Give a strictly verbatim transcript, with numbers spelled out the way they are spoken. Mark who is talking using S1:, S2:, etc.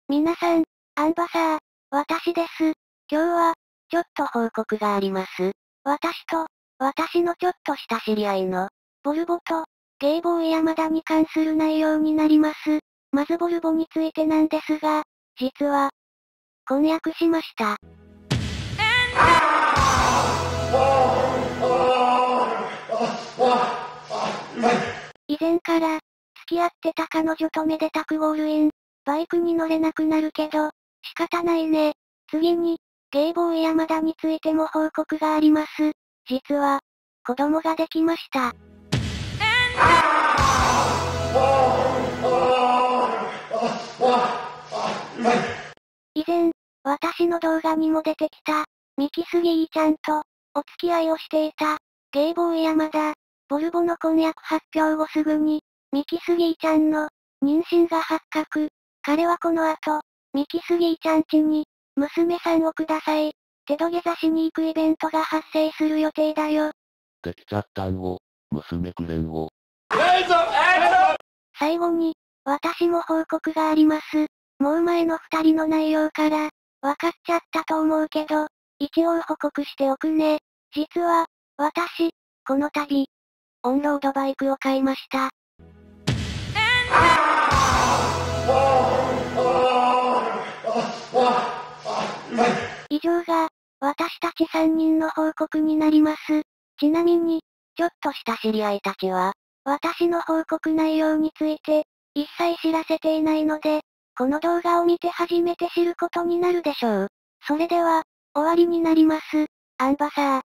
S1: 皆さん、アンバサー、私です。今日は、ちょっと報告があります。私と、私のちょっとした知り合いの、ボルボと、ゲイボーイ山田に関する内容になります。まずボルボについてなんですが、実は、婚約しました。以前から、付き合ってた彼女とめでたくゴールイン。バイクに乗れなくなるけど、仕方ないね。次に、ゲイボーイ山田についても報告があります。実は、子供ができました。以前、私の動画にも出てきた、ミキスギーちゃんと、お付き合いをしていた、ゲイボーイ山田、ボルボの婚約発表後すぐに、ミキスギーちゃんの、妊娠が発覚。彼はこの後、ミキスギーちゃん家に、娘さんをください。手土下座しに行くイベントが発生する予定だよ。
S2: できちゃったんを、娘くれんを。
S1: 最後に、私も報告があります。もう前の二人の内容から、わかっちゃったと思うけど、一応報告しておくね。実は、私、この度、オンロードバイクを買いました。以上が、私たち三人の報告になります。ちなみに、ちょっとした知り合いたちは、私の報告内容について、一切知らせていないので、この動画を見て初めて知ることになるでしょう。それでは、終わりになります。アンバサー。